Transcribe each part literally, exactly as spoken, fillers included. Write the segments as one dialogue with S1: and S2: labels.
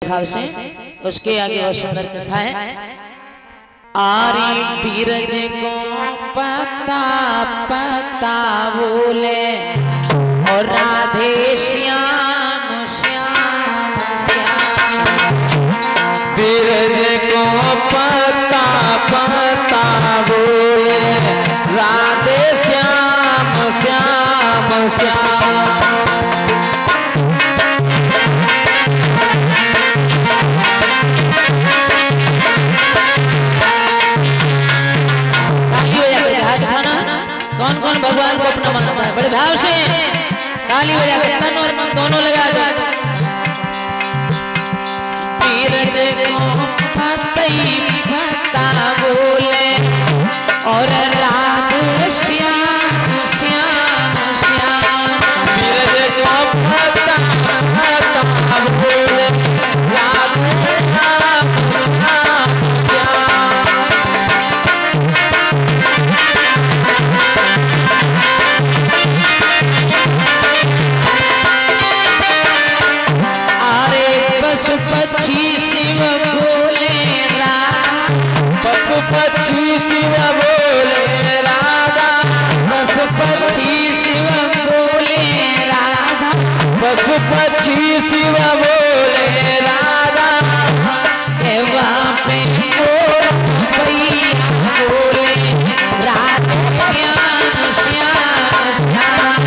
S1: भाव से। उसके आगे बहुत सुंदर कथा है। आरी बीरज को पता पता बोले और राधे श्याम श्याम श्याम।
S2: बीरज को पता पता बोले राधे श्याम श्याम श्याम।
S1: कौन कौन भगवान को अपना मानता है? बड़े भाव से ताली बजा के तन और मन दोनों लगा दो। बीरज को पतई पता बोले और राधे श्याम श्याम श्याम।
S2: बीरज को पता पता बोले राधे श्याम श्याम श्याम।
S1: पशु पक्षी शिव बोले राधा।
S2: पशु पक्षी शिव बोले राधा।
S1: पशु पक्षी शिव बोले राधा।
S2: पशु पक्षी शिव बोले राधा।
S1: पे बोले राधा श्याम श्याम श्याम।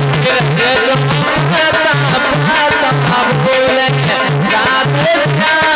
S2: राधे श्याम